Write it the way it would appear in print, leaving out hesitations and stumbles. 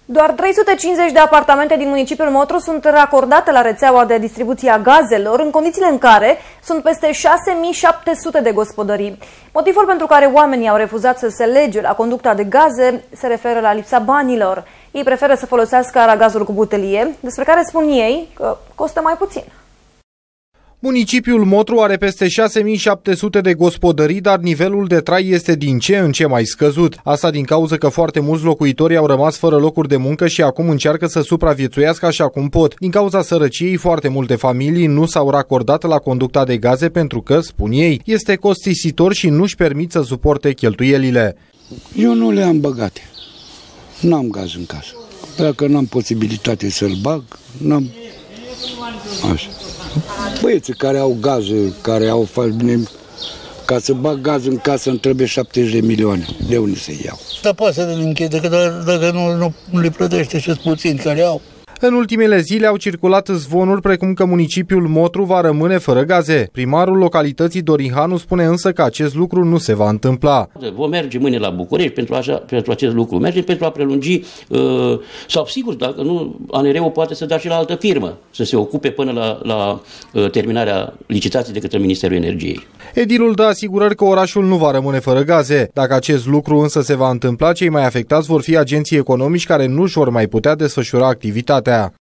Doar 350 de apartamente din municipiul Motru sunt racordate la rețeaua de distribuție a gazelor, în condițiile în care sunt peste 6700 de gospodării. Motivul pentru care oamenii au refuzat să se lege la conducta de gaze se referă la lipsa banilor. Ei preferă să folosească aragazul cu butelie, despre care spun ei că costă mai puțin. Municipiul Motru are peste 6700 de gospodării, dar nivelul de trai este din ce în ce mai scăzut. Asta din cauza că foarte mulți locuitori au rămas fără locuri de muncă și acum încearcă să supraviețuiască așa cum pot. Din cauza sărăciei, foarte multe familii nu s-au racordat la conducta de gaze pentru că, spun ei, este costisitor și nu-și permit să suporte cheltuielile. Eu nu le-am băgate. N-am gaz în casă. Dacă n-am posibilitate să-l bag, n-am... Așa. Băieții care au gaze, care au bine, ca să bag gaz în casă îmi trebuie 70 de milioane. De unde să iau? Dar poate să le închide, dacă nu le plătește și puțini care au. În ultimele zile au circulat zvonuri precum că municipiul Motru va rămâne fără gaze. Primarul localității Dorin Hanu spune însă că acest lucru nu se va întâmpla. Vom merge mâine la București pentru acest lucru. Mergem pentru a prelungi, sau sigur, dacă nu, ANR-ul poate să dea și la altă firmă, să se ocupe până la terminarea licitației de către Ministerul Energiei. Edilul dă asigurări că orașul nu va rămâne fără gaze. Dacă acest lucru însă se va întâmpla, cei mai afectați vor fi agenții economici care nu își vor mai putea desfășura activitatea.